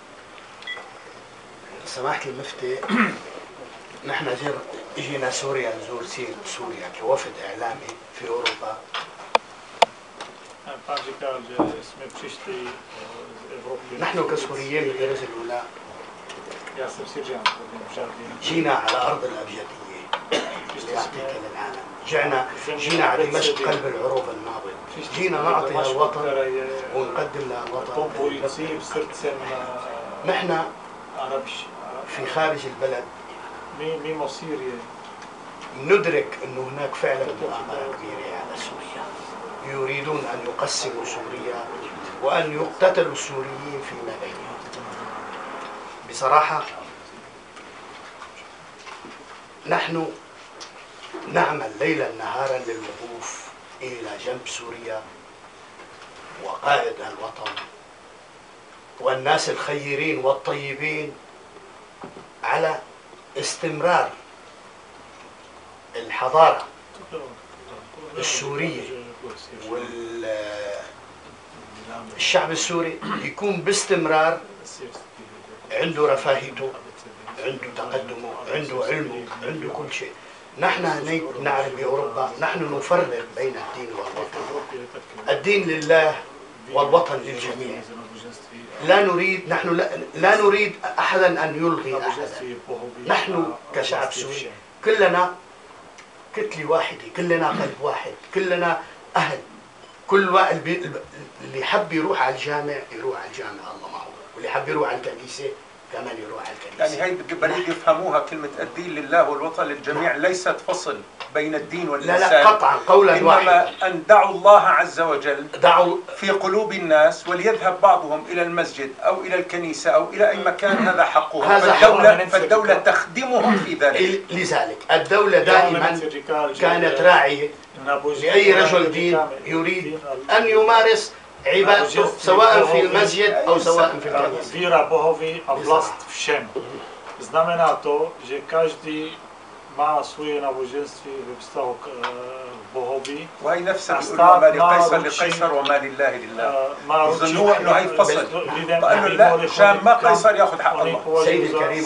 سماحة المفتي، نحن جينا سوريا نزور سوريا كوفد إعلامي في أوروبا. Pán říkal, že jsme přišli z Evropy. نحن كسوريين بالدرجة الأولى Já jsem Syřan, žádný. جينا على أرض الأبجدية ليعطيك للعالم. جينا على دمشق قلب العروب النابض. جينا نعطي الوطن ونقدم له الوطن. نحن في خارج البلد ندرك أنه هناك فعلا مؤامرة كبيرة على سوريا. يريدون أن يقسموا سوريا وأن يقتتلوا السوريين فيما بينهم. بصراحة نحن نعمل ليلا نهارا للوقوف إلى جنب سوريا وقائد الوطن والناس الخيرين والطيبين على استمرار الحضارة السورية والشعب السوري يكون باستمرار عنده رفاهيته، عنده تقدمه، عنده علمه، عنده كل شيء. نحن نعرف بأوروبا نحن نفرق بين الدين والوطن. الدين لله والوطن للجميع. نحن لا نريد أحدا أن يلغي أحدا. نحن كشعب سوري كلنا كتلة واحدة، كلنا قلب واحد، كلنا أهل. كل واحد اللي حب يروح على الجامع يروح على الجامع، الله معه، واللي حب يروح على الكنيسة كمان يروح على الكنيسة. يعني هي بريد يفهموها كلمة الدين لله والوطن للجميع ليست فصل بين الدين والإنسان. لا قطعا قولا واحدا. إنما أن دعوا الله عز وجل في قلوب الناس وليذهب بعضهم إلى المسجد أو إلى الكنيسة أو إلى أي مكان هذا حقهم. فالدولة تخدمهم في ذلك. لذلك الدولة دائما كانت راعية لأي رجل دين يريد أن يمارس عبادته سواء في المسجد أو سواء في الكنيسة. Víra Bohovi a vlast všem. Znamená to, že každý má svoje náboženství ve vztahu k Bohovi. وهي نفسها بيقولوا ما لقيصر لقيصر وما لله لله. يظنوا انه هي فصل. قالوا لا شام ما قيصر ياخذ حق الله. سيد الكريم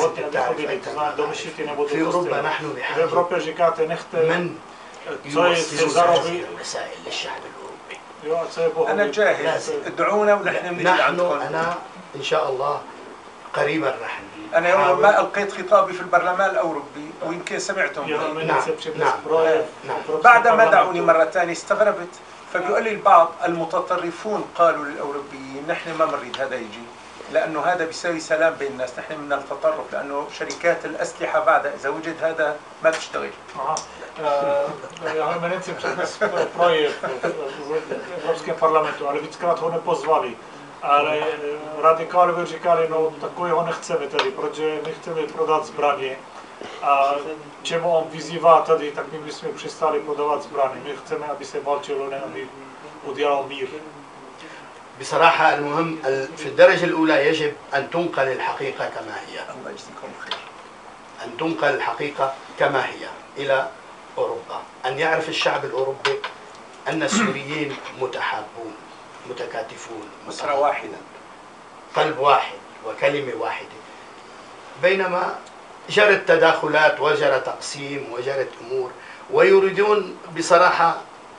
في أوروبا نحن بحاجة من يوصل المسائل للشعب الأوروبي. أنا جاهز، ادعونا ونحن بنجي عندكم. أنا إن شاء الله قريبا راح أنا يوما نحاول. ما ألقيت خطابي في البرلمان الأوروبي ويمكن سمعتم به. نعم. بعد ما دعوني مرة ثانية استغربت، فبيقول لي البعض المتطرفون قالوا للأوروبيين نحن ما بنريد هذا يجي، لأنه هذا بيساوي سلام بين الناس، نحن من التطرف، لأنه شركات الأسلحة بعد إذا وجد هذا ما تشتغل. Eminenci projekt w Europskim parlamentu, ale víckrát ho nepozvali. Ale radikálové říkali, no takové ho nechceme tady, protože my chceme prodat zbraně. A čemu on vyzývá tady, tak my bychom přestali prodávat zbraně. My chceme, aby se válčilo, ne aby udělal mír. بصراحة المهم في الدرجة الأولى يجب أن تنقل الحقيقة كما هي. الله يجزيكم خير. أن تنقل الحقيقة كما هي إلى أوروبا، أن يعرف الشعب الأوروبي أن السوريين متحابون متكاتفون أسرة واحدة، قلب واحد وكلمة واحدة، بينما جرت تداخلات وجرى تقسيم وجرت أمور، ويريدون بصراحة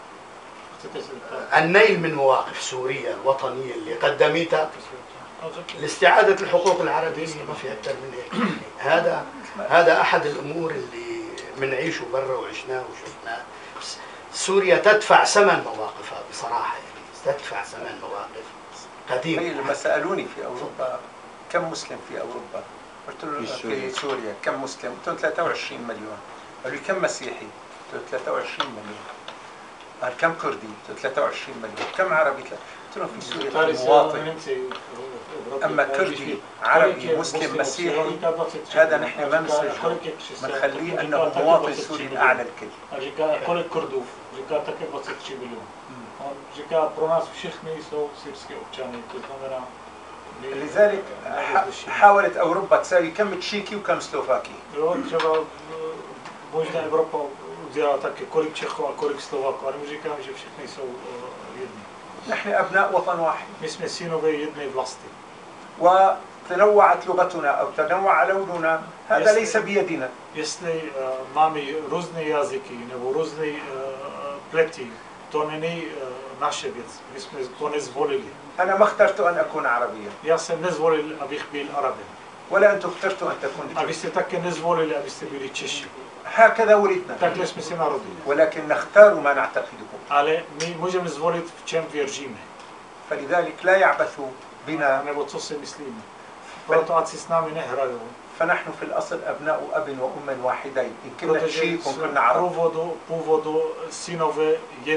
النيل من مواقف سوريا الوطنية اللي قدمتها لاستعادة الحقوق العربية. ما في أكثر من هيك. هذا أحد الأمور اللي بنعيشه برا وعشناه وشفناه. سوريا تدفع ثمن مواقفها بصراحة، يعني تدفع ثمن مواقف قديمة. لما سألوني في أوروبا كم مسلم في أوروبا؟ قلت له في سوريا كم مسلم؟ قلت له 23 مليون. قالوا لي كم مسيحي؟ قلت له 23 مليون. قال كم كردي؟ قلت له 23 مليون. كم عربي؟ قلت له في سوريا مواطن. أما كردي عربي مسلم مسيحي هذا نحن ما نسجله، بنخليه أنه مواطن سوري الأعلى الكل. Kolik Kurdů? Říká také 23 milionů. On říká, pro nás všichni jsou syrské občany, to znamená... لذلك حاولت أوروبا تساوي كم تشيكي وكم سلوفاكي. Jo, třeba možná Evropa udělá také kolik Čechů a kolik Slováků, ale my říkáme, že všichni jsou jedni. نحن أبناء وطن واحد. My jsme synové jedné vlasti. وتنوعت لغتنا أو تنوع لوننا هذا ليس بيدنا. Jestli máme různé jazyky nebo různé pleti, to není naše věc. My jsme to nezvolili. أنا ما اخترت أن أكون عربيا. Já jsem nezvolil, abych byl Arabem. ولا أنتم اخترتوا أن تكونوا. A vy jste také nezvolili, abyste byli Češi. هكذا ولدنا. Takhle jsme se narodili. ولكن نختار ما نعتقده. Ale my můžeme zvolit, v čem věříme. فلذلك لا يعبثوا بنا. Nebo co si myslíme. Proto ať si s námi nehrajou. فنحن في الأصل أبناء أب وأم واحدين إن كنا تشيك وكنا عرب. Původu synové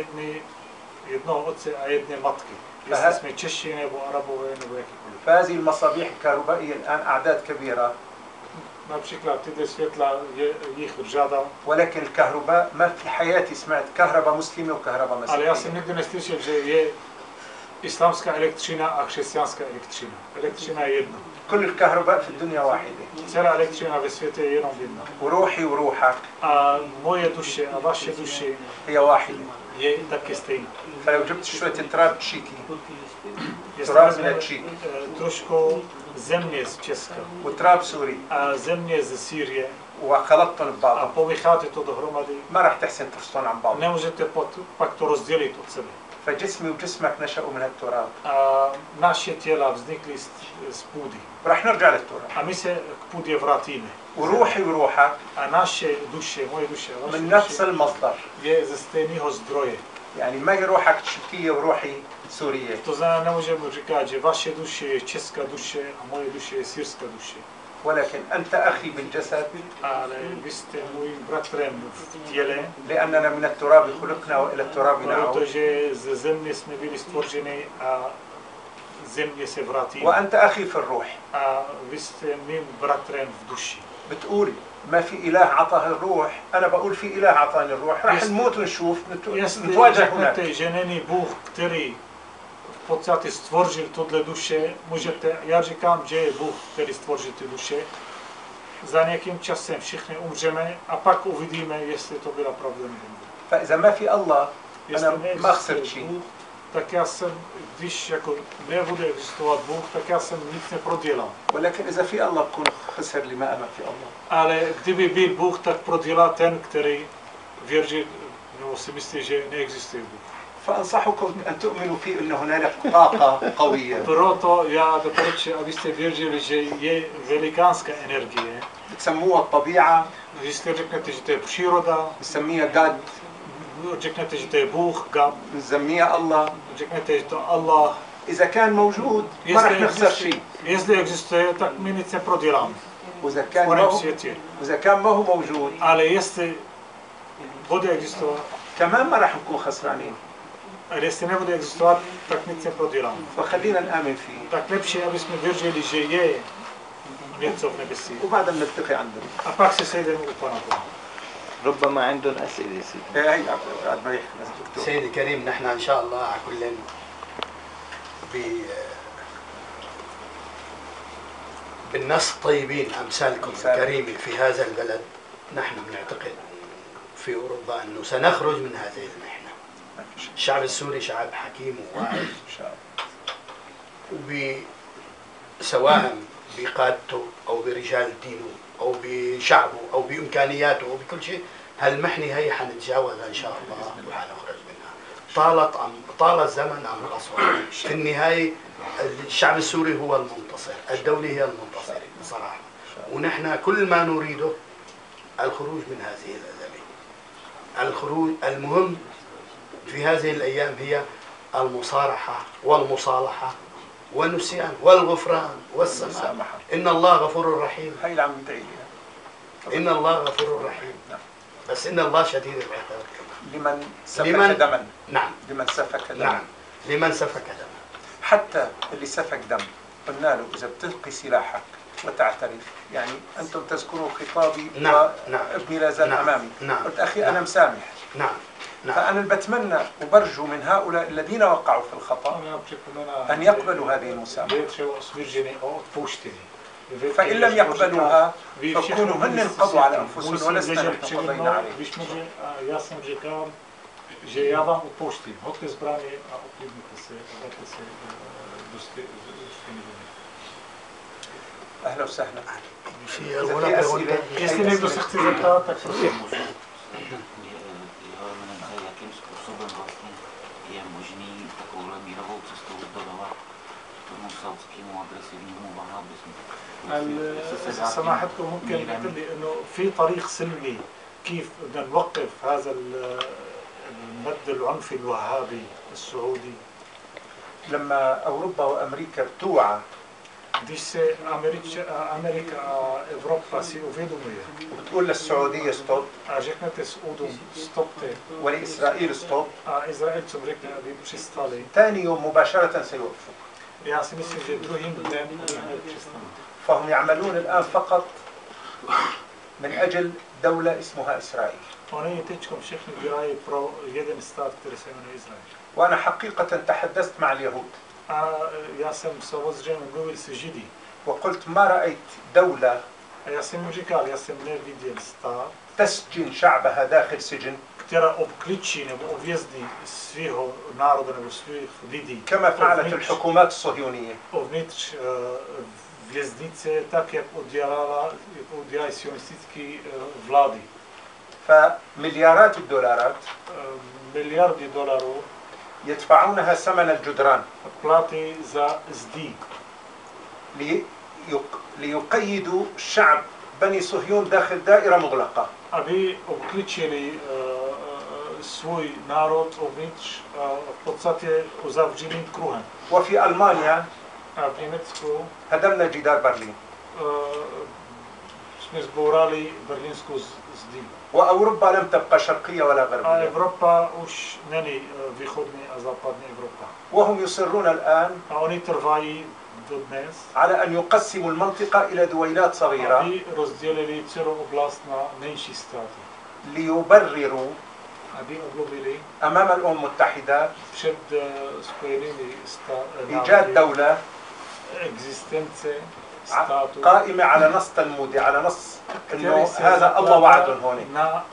jednoho otce a jedné matky. Jestli jsme Češi nebo Arabové nebo jakýkoliv. فهذه المصابيح الكهربائية الآن أعداد كبيرة. Například tyhle světla je jich řada. ولكن الكهرباء ما في حياتي سمعت كهرباء مسلمة وكهرباء مسيحية. Ale já jsem nikdy neslyšel, že je islámská elektřina a křesťanská elektřina. Elektřina je jedna. كل الكهرباء في الدنيا واحدة. Celá elektřina ve světě je jenom jedna. وروحي وروحك. A moje duše a vaše duše هي واحدة. je taky stejná. فلو جبت شوية تراب تشيكي. تراب من التشيك. trošku země z Česka. وتراب سوري. A země ze Sýrie. وخلطتهم ببعض. A pomícháte to dohromady. ما راح تحسن تفصلون عن بعض. Nemůžete pak to rozdělit od sebe. فجسمي وجسمك نشأوا من التراب. A naše těla vznikly z půdy. راح نرجع للتراب. A my se k půdě vrátíme. وروحي وروحك. A naše duše, moje duše, من نفس المصدر. je ze stejného zdroje. يعني ما هي روحك تشيكية وروحي سورية. To znamená, nemůžeme říkat, že vaše duše je česká duše a moje duše je syrská duše. ولكن أنت أخي بالجسد. Ale vy jste mojím bratrem v těle. لأننا من التراب خلقنا وإلى التراب نعود. Protože ze země jsme byli stvořeni a země se vrátí. وأنت أخي في الروح. A vy jste mým bratrem v duši. بتقول ما في إله عطاه الروح، أنا بقول في إله عطاني الروح، راح نموت ونشوف نتواجه هناك. Že není Bůh, který v podstatě stvořil tohle duše, můžete, já říkám, že je Bůh, který stvořil ty duše. Za nějakým časem všichni umřeme a pak uvidíme, jestli to byla pravda nebo ne. فإذا ما في الله أنا ما خسرت شيء. Tak já jsem, když jako nebude existovat Bůh, tak já jsem nic neprodělal. ولكن إذا في الله بكون خسر لي ما أنا في الله. Ale kdyby byl Bůh, tak prodělá ten, který věří, nebo si myslí, že neexistuje Bůh. فأنصحكم أن تؤمنوا فيه أن هنالك طاقة قوية Proto ja doporučujem, aby ste vierili, že je velikánska energie. بتسموها الطبيعة، Vy ste řeknete, že to je příroda, بنسميها God، řeknete, že to je Bůh, God, بنسميها الله. řeknete, že to Allah. إذا كان موجود ما رح نخسر شيء، Jestli existuje, tak my nic neproděláme وإذا v كان ما oném هو světě. وإذا كان ما هو موجود Ale jestli bude existovat, كمان ما رح نكون خسرانين. ale jestli nebude existovat, tak nic neproděláme. فخلينا نآمن فيه Tak lepší, aby jsme věřili, že je něco v nebesí. وبعدها بنلتقي عندهم. A pak se sejdeme u Pana Boha. ربما عندهم أسئلة سيدي. هي بعد ما يخلص الدكتور. سيدي الكريم نحن ان شاء الله على كل بالناس الطيبين امثالكم الكريمه في هذا البلد، نحن بنعتقد في اوروبا انه سنخرج من هذه المحنه. الشعب السوري شعب حكيم وواعي إن شاء الله. سواء بقادته او برجال دينه او بشعبه او بامكانياته او بكل شيء، هالمحنه هي حنتجاوزها ان شاء الله وحنخرج منها. طال الزمن ام قصر، في النهايه الشعب السوري هو المنتصر، الدوله هي المنتصره بصراحه، ونحن كل ما نريده الخروج من هذه الازمه. الخروج المهم في هذه الايام هي المصارحه والمصالحه والنسيان والغفران والسماحه. ان الله غفور رحيم. هاي اللي عم ندعي لها. ان الله غفور رحيم. بس ان الله شديد العقاب كمان. لمن سفك دما. نعم. لمن سفك دما. نعم. لمن سفك دما. حتى اللي سفك دم قلنا له إذا بتلقي سلاحك وتعترف، يعني أنتم تذكروا خطابي نعم. وابني لا زال أمامي. نعم. قلت أخي أنا مسامح. نعم. فأنا بتمنى وبرجو من هؤلاء الذين وقعوا في الخطأ أن يقبلوا هذه المسامحة. فإن لم يقبلوها فكونوا هن انقضوا على أنفسهم ولسنا نحن قضينا عليهم. že já vám odpouštím. Hoďte zbraně a uklidněte se a dejte se důstojný domů. أهلا وسهلا. Jestli někdo se chce zeptat, tak prosím. Jakým způsobem vlastně je možný takovouhle mírovou cestou vzdorovat tomu saudskému agresivnímu vahábismu? سماحتكم ممكن تقول لي انه في طريق سلمي كيف بدنا نوقف هذا المد العنفي الوهابي السعودي؟ لما أوروبا وأمريكا بتوعى Když se Amerika a Evropa si uvědomuje وبتقول للسعودية ستوب a řeknete Saudům stopte ولإسرائيل ستوب a Izraelcům řekne, aby přistali, ثاني يوم مباشرة سيوقفوا. já si myslím, že druhým dnem přestanou. فهم يعملون الآن فقط من أجل دولة اسمها إسرائيل. Oni teďkom všechny dělají pro jeden stát, který se jmenuje Izrael. وأنا حقيقة تحدثت مع اليهود. A já jsem samozřejmě mluvil se Židy. وقلت ما رأيت دولة A já jsem mu říkal, já jsem neviděl stát, تسجن شعبها داخل سجن která obklíčí nebo objezdí svého národa nebo svých lidí. كما فعلت الحكومات الصهيونية. Uvnitř věznice, tak jak udělají sionistické vlády. فمليارات الدولارات Miliardy dolarů يدفعونها ثمن الجدران platy za zdi. ليقيدوا شعب بني صهيون داخل دائرة مغلقة. Aby obklíčili svůj národ uvnitř v podstatě uzavřeným kruhem. وفي ألمانيا A v Německu هدمنا جدار برلين. jsme zbourali berlínskou zdi. وأوروبا لم تبقى شرقية ولا A غربية. Evropa už není východní a západní Evropa. وهم يصرون الآن A oni trvají dodnes, على أن يقسموا المنطقة إلى دويلات صغيرة aby rozdělili celou oblast na menší státy. ليبرروا Aby oblovili أمام الأمم المتحدة před spojenými إيجاد دولة existence státu, قائمة على نص تلمودي، على نص který إنه se هذا الله zakládá وعد هون. na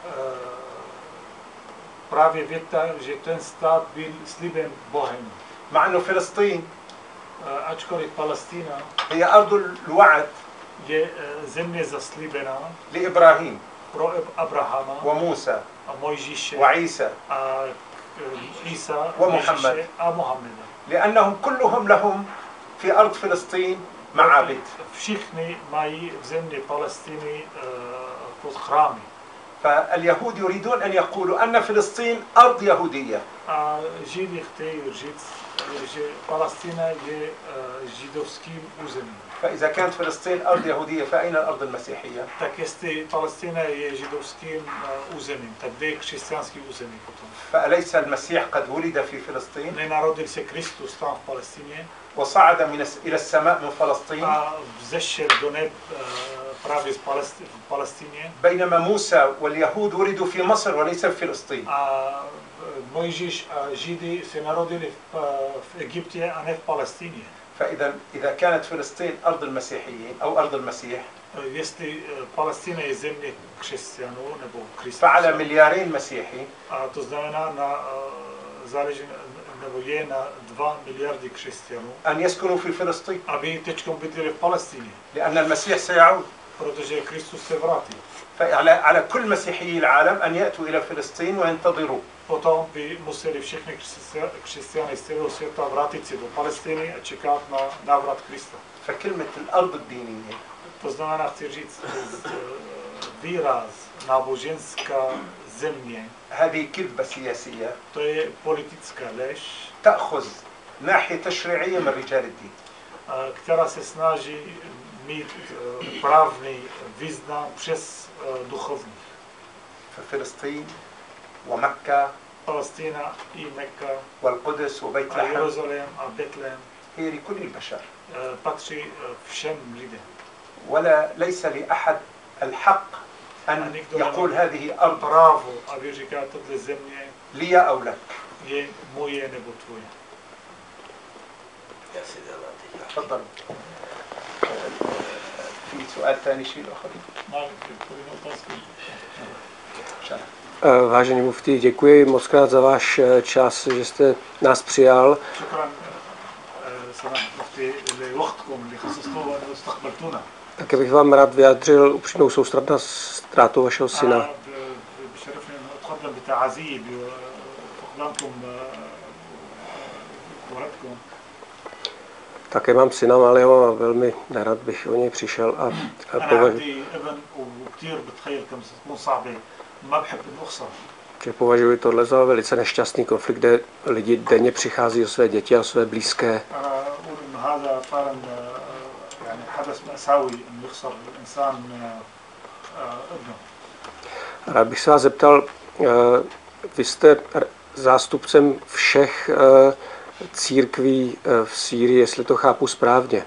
právě věta, že ten stát byl slíben Bohem. مع إنه فلسطين Ačkoliv Palestina هي أرض الوعد je země zaslíbená لإبراهيم pro Abrahama وموسى a Mojžíše وعيسى a عيسى ومحمد. محمد لأنهم كلهم لهم في أرض فلسطين معابد. Všichni mají v zemi Palestiny pod chrámy. فاليهود يريدون أن يقولوا أن فلسطين أرض يهودية. A Židi chtějí říct, že Palestina je židovským územím. فإذا كانت فلسطين أرض يهودية فأين الأرض المسيحية؟ Tak jestli Palestina je židovským územím, tak kde je křesťanský území potom? فأليس المسيح قد ولد في فلسطين؟ Nenarodil se Kristus tam v Palestině وصعد إلى السماء من فلسطين؟ a vzešel do neb právě v Palestině. بينما موسى واليهود ولدوا في مصر وليس في فلسطين. A Mojžíš a Židy se narodili v Egyptě a ne v Palestině. فإذا كانت فلسطين أرض المسيحيين أو أرض المسيح Jestli Palestina je země křesťanů nebo Kristus, فعلى مليارين مسيحي a to znamená záleží nebo je na 2 miliardy křesťanů, أن يسكنوا في فلسطين aby teď bydleli v Palestině, لأن المسيح سيعود. protože Kristus se vrátí. فعلى كل مسيحيي العالم أن يأتوا إلى فلسطين وينتظروا. Potom by museli všechny křesťané z celého světa vrátit se do Palestiny a čekat na návrat Krista. فكلمة الأرض الدينية To znamená, chci říct, výraz náboženská země, هذه كذبة سياسية to je politická lež, تأخذ ناحية تشريعية من رجال الدين. která se snaží mít právný význam přes duchovní. ففلسطين ومكة Palestina i Mekka والقدس وبيت a لحم Jeruzalém a Betlém هي لكل البشر، patří všem lidem. ليس لأحد الحق أن يقول هذه أرض Právo, aby říká, tohle země لي أو لك. je moje nebo tvoje. تفضل. في سؤال ثاني شيء آخرين؟ Vážený mufti, děkuji moc krát za váš čas, že jste nás přijal. Také bych vám rád vyjádřil upřímnou soustrast na ztrátu vašeho syna. Také mám syna malého a velmi nerad bych o něj přišel a považuji tohle za velice nešťastný konflikt, kde lidi denně přichází o své děti a o své blízké. Rád bych se vás zeptal, vy jste zástupcem všech církví v Sýrii, jestli to chápu správně.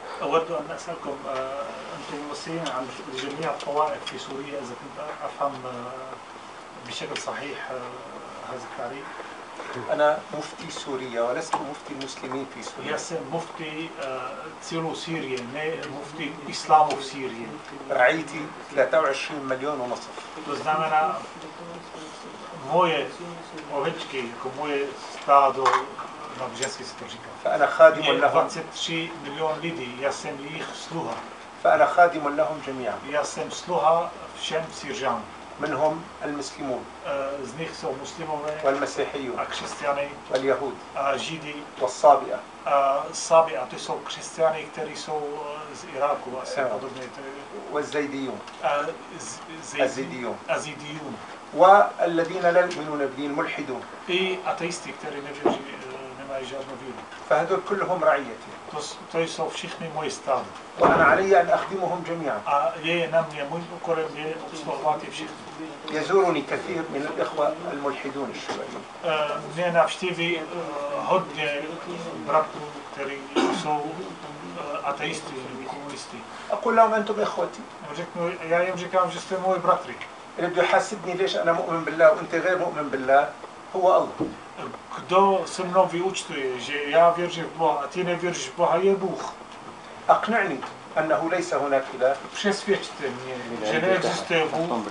أنا مفتي سوريا ولست مفتي المسلمين في سوريا. Já jsem mufti celou Sýrie, ne mufti islámu v Sýrii. رعيتي 23 مليون ونصف. To znamená, moje ovečky, jako moje stádo, náboženský se to říká, فأنا خادم je لهم. 23 milionů lidí, já jsem jejich sluha. فأنا خادم لهم جميعا. Já jsem sluha všem Syřanům. منهم المسلمون Z nich jsou muslimové والمسيحيون a křesťany واليهود a Židy والصابئة a Sáby, a to jsou křesťany, kteří jsou z Iráku asi podobně. والزيديون الزيديون Azidijun. والذين لا يؤمنون بالدين الملحدون. I ateisti, kteří nevěří, nemají žádnou víru. فهذول كلهم رعيتي. To jsou všichni moji stádo. وأنا علي أن أخدمهم جميعا. A je na mě, můj úkolem je obsluhovat je všichni. يزورني كثير من الإخوة الملحدون الشيوعيين. Mě navštíví hodně bratrů, kteří jsou ateisti nebo komunisti. أقول لهم أنتم إخوتي. Já jim říkám, že jste moji bratři. اللي بده يحاسبني ليش أنا مؤمن بالله وأنت غير مؤمن بالله هو الله. Kdo se mnou vyúčtuje, že já věřím v Boha a ty nevěříš v Boha, je Bůh. أقنعني أنه ليس هناك إله. Přesvědčte mě, že neexistuje Bůh.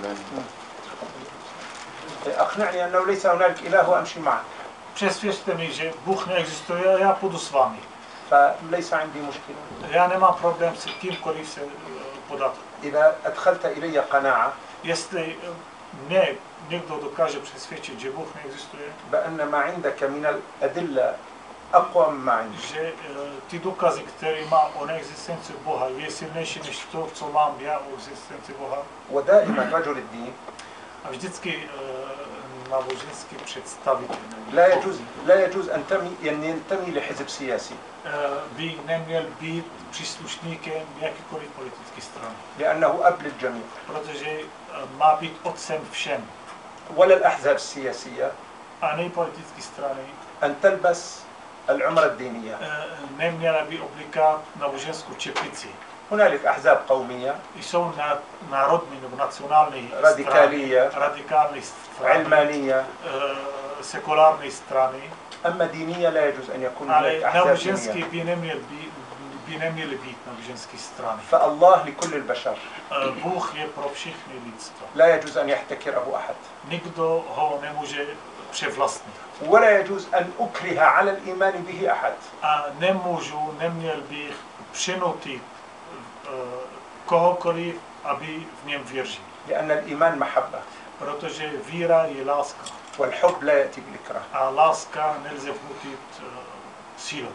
أقنعني أنه ليس هناك إله وأمشي معك. Přesvědčte mi, že Bůh neexistuje a já půjdu s vámi. فليس عندي مشكلة. Já nemám problém s kýmkoliv se podat. إذا أدخلت إلي قناعة Jestli Niekto dokáže presvedčiť, že Boh neexistuje, بأن ما عندك من الأدلة أقوى مما عندي. že tí dôkazy, ktoré má o neexistencii Boha, je silnejší než to, co mám ja o existencii Boha. ودائما رجل الدين A vždycky náboženský představitel لا يجوز أن ينتمي لحزب سياسي. by neměl být příslušníkem jakýkoliv politické strany. لأنه أب للجميع. Protože má být otcem všem. ولا الأحزاب السياسية A nej politické strany أن تلبس العمرة الدينية. neměla by oblikat náboženskou čepici. هنالك أحزاب قومية Jsou národní nebo nacionální راديكالية strany, radikální strany, علمانية sekulární strany, أما دينية لا يجوز أن يكون ale هناك أحزاب náboženský دينية. by neměly být náboženské strany. فالله لكل البشر Bůh je pro všechny lidstvo. لا يجوز أن يحتكره أحد. Nikdo ho nemůže převlastnit. ولا يجوز أن أكره على الإيمان به أحد. A neměl bych přinutit kohokoliv, aby v něm věřil. لأن الإيمان محبة Protože víra je láska. والحب لا يأتي بالإكراه. A láska nelze vnutit sílou.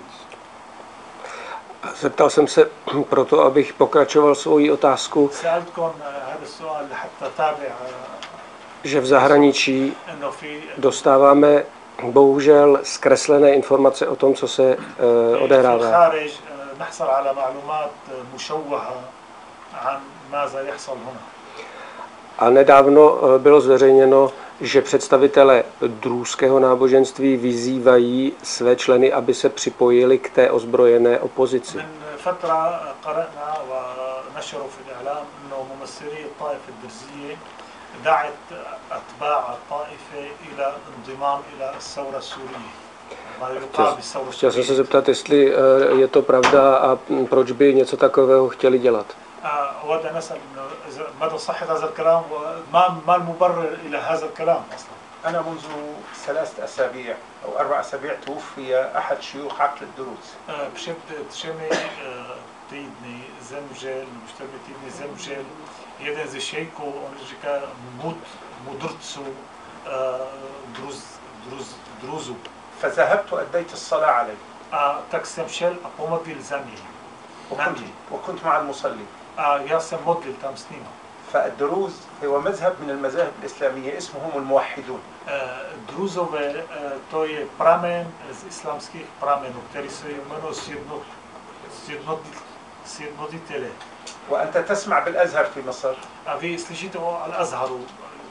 Zeptal jsem se proto, abych pokračoval svoji otázku, سألتكم هذا السؤال لحتى أتابع že v zahraničí إنه في dostáváme bohužel zkreslené informace o tom, co se odehrává. الخارج نحصل على معلومات مشوهة عن ماذا يحصل هنا. A nedávno bylo zveřejněno, že představitelé druzského náboženství vyzývají své členy, aby se připojili k té ozbrojené opozici. من فترة قرأنا ونشروا في الإعلام إنه ممثلي الطائفة الدرزية دعت أتباع الطائفة إلى انضمام إلى الثورة السورية. ما يقال بالثورة Chtěl jsem se السورية. zeptat, jestli je to pravda a proč by něco takového chtěli dělat. أود أن أسأل مدى صحة هذا الكلام وما المبرر إلى هذا الكلام أصلا. أنا منذ 3 أسابيع أو 4 أسابيع توفي أحد شيوخ عقل الدروز. Před 3 týdny zemřel jeden ze šejků, on říká mudrců druzu. فذهبت وأديت الصلاة عليه. A tak jsem šel a pomodlil za něj. وكنت مع المصلي. A já jsem modlil tam s ním. فالدروز هو مذهب من المذاهب الإسلامية اسمهم الموحدون. Druzové to je pramen z islámských pramenů, který se jmenuje sjednotitelé. وأنت تسمع بالأزهر في مصر. A vy slyšíte o Al-Azharu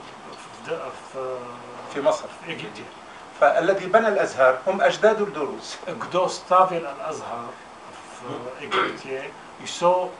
في مصر. v Egyptě. فالذي بنى الأزهر هم أجداد الدروز. Kdo stavěl Al-Azhar v Egyptě, jsou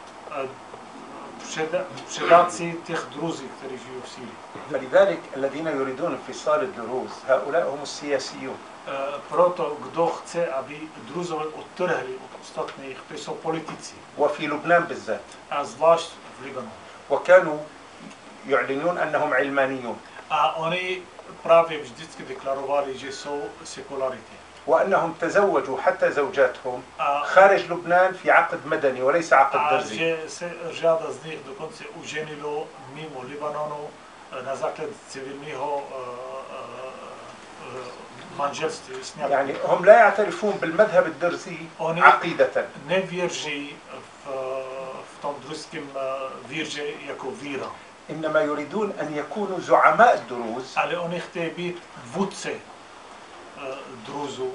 předáci těch druzí, kteří žijí v Sýrii. فلذلك الذين يريدون انفصال الدروز هؤلاء هم السياسيون. Proto kdo chce, aby druzové odtrhli od ostatních, to jsou politici. وفي لبنان بالذات. A zvlášť v Libanonu. وكانوا يعلنون أنهم علمانيون. A oni právě vždycky deklarovali, že jsou sekularity. وأنهم تزوجوا حتى زوجاتهم خارج لبنان في عقد مدني وليس عقد A درزي. že se řada z nich dokonce uženilo mimo Libanonu na základě civilního manželství. يعني هم لا يعترفون بالمذهب الدرزي عقيدة. nevěří v tom druském víře jako víra. إنما يريدون أن يكونوا زعماء الدروز. Ale oni chtějí být vůdce druzů.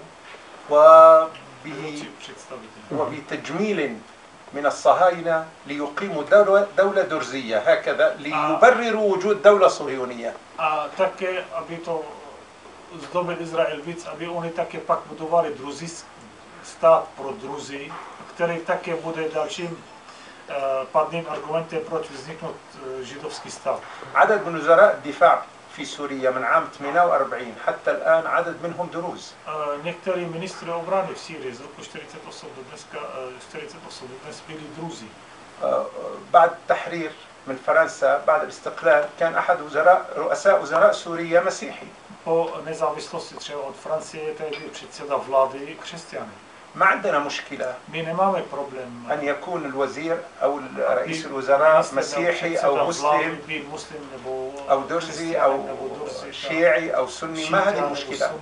وبتجميل من الصهاينة ليقيموا دولة درزية هكذا ليبرروا وجود دولة صهيونية. A také, aby to zdobil Izrael víc, aby oni také pak budovali druzijský stát pro Druzy, který také bude dalším pádným argumentem, proč vzniknout židovský stát. عدد من وزراء الدفاع في سوريا من عام 48 حتى الآن عدد منهم دروز. Některý ministři obrany v Sýrii z roku 48 do dnes byli Druzi. بعد التحرير من فرنسا بعد الاستقلال كان أحد رؤساء وزراء سوريا مسيحي. Po nezávislosti třeba od Francie tady byl předseda vlády křesťany. ما عندنا مشكلة My nemáme problém أن يكون الوزير أو رئيس الوزراء مسيحي أو مسلم أو درزي أو شيعي أو سني، ما هذه المشكلة.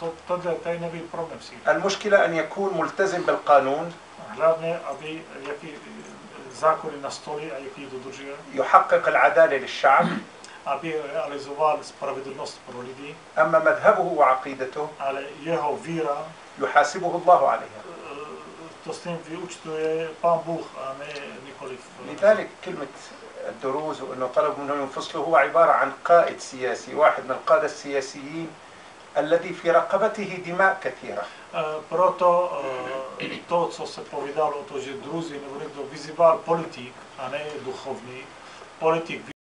المشكلة أن يكون ملتزم بالقانون، يحقق العدالة للشعب. أما مذهبه وعقيدته يحاسبه الله عليها. لذلك كلمة الدروز وأنه طلب منه ينفصله هو عبارة عن قائد سياسي، واحد من القادة السياسيين الذي في رقبته دماء كثيرة. Proto to, co se povídalo o to, že druzi nebo někdo vyzýval politik a ne duchovní, politik